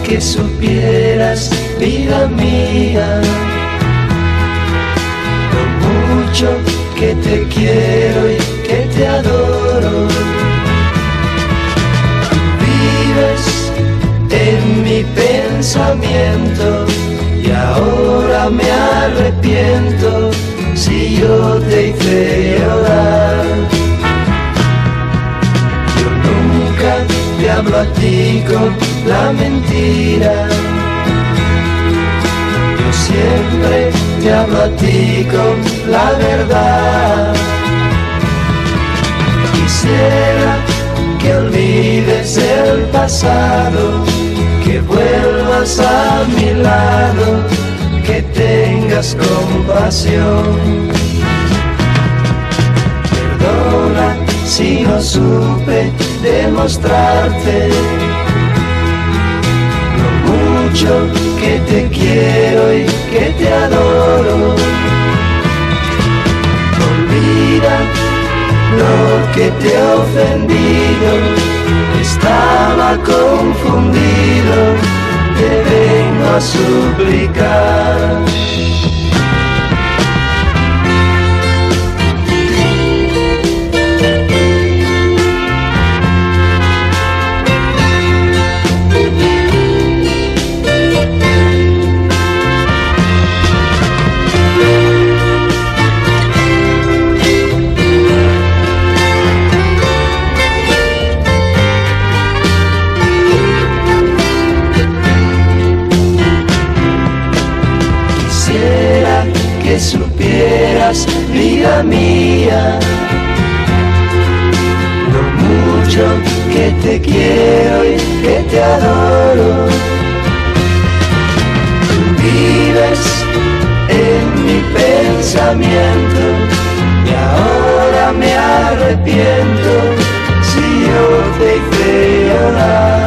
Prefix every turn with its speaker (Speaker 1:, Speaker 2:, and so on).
Speaker 1: que supieras, vida mía, lo mucho que te quiero y que te adoro. Vives en mi pensamiento y ahora me arrepiento si yo te hice llorar. Yo nunca te hablo a ti con la mentira, yo siempre te hablo a ti con la verdad. Quisiera que olvides el pasado, que vuelvas a mi lado, que tengas compasión. Perdona si no supe demostrarte lo mucho que te quiero y que te adoro. Olvida lo que te he ofendido, estaba confundido, te vengo a suplicar. Que supieras, vida mía, lo mucho que te quiero y que te adoro. Tú vives en mi pensamiento y ahora me arrepiento si yo te hice llorar.